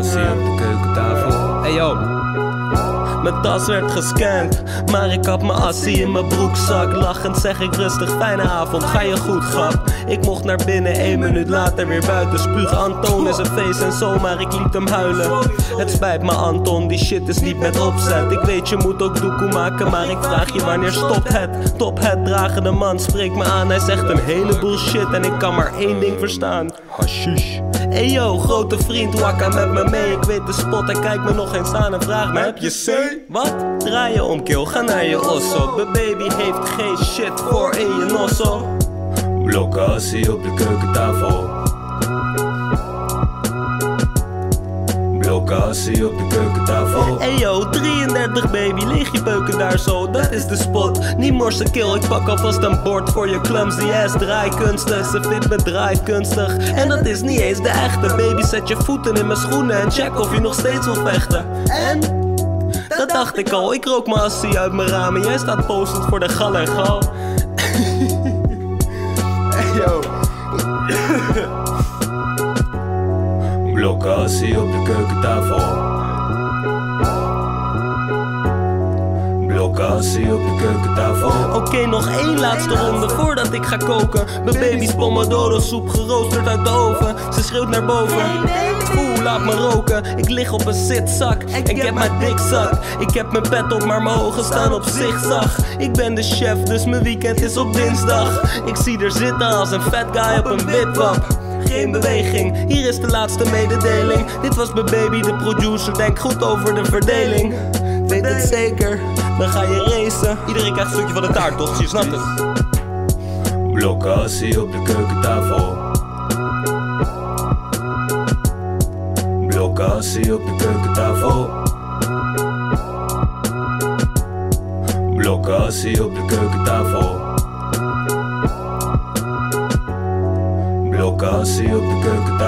Assie op de keukentafel. Hey yo. Mijn tas werd gescand, maar ik had mijn assie in mijn broekzak. Lachend zeg ik rustig, fijne avond, ga je goed grap. Ik mocht naar binnen, 1 minuut later weer buiten spugen. Anton is een feest en zo, maar ik liet hem huilen. Het spijt me Anton, die shit is niet met opzet. Ik weet je moet ook doekoe maken, maar ik vraag je wanneer stopt het? Top het dragende man spreekt me aan, hij zegt een heleboel shit en ik kan maar 1 ding verstaan. Hashish. Hey yo, grote vriend, wakka met me mee. Ik weet de spot, hij kijkt me nog eens aan en vraagt me, heb je C? Wat? Draai je om, kill, ga naar je osso. Bbaby heeft geen shit voor in je nosso. Blokken assie op de keukentafel. Blokken assie op de keukentafel. Hey yo, 33 baby, leeg je beuken daar zo, dat is de spot. Niet morsen kill, ik pak alvast een bord voor je clumsy ass draaikunsten. Ze vindt me draaikundig en dat is niet eens de echte. Baby, zet je voeten in mijn schoenen en check of je nog steeds wil vechten. En? Dat dacht ik al, ik rook mijn assie uit mijn ramen. Jij staat postend voor de gal en gal. Hey yo. Blokken assie op de keukentafel. Blokken assie op de keukentafel. Oké, nog 1 laatste ronde voordat ik ga koken. Bbaby's pomodoro soep geroosterd uit de oven. Ze schreeuwt naar boven. Oeh, laat me roken. Ik lig op een zitzak. Ik heb mijn dikzak. Ik heb mijn pet op, maar mijn ogen staan op zigzag. Ik ben de chef, dus mijn weekend is op dinsdag. Ik zie er zitten als een fat guy op een witwap. Geen beweging, hier is de laatste mededeling. Dit was Bbaby, de producer, denk goed over de verdeling. Weet het zeker, dan ga je racen. Iedereen krijgt een stukje van de taart, toch? Je snapt het. Blokken assie op de keukentafel. Blokken assie op de keukentafel. Blokken assie op de keukentafel. Blokken assie op de keukentafel.